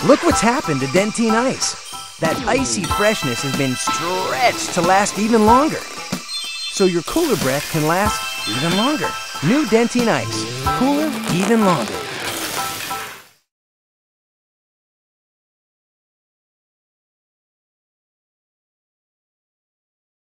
Look what's happened to dentyne ice. That icy freshness has been stretched to last even longer. So your cooler breath can last even longer. New dentyne ice. Cooler even longer.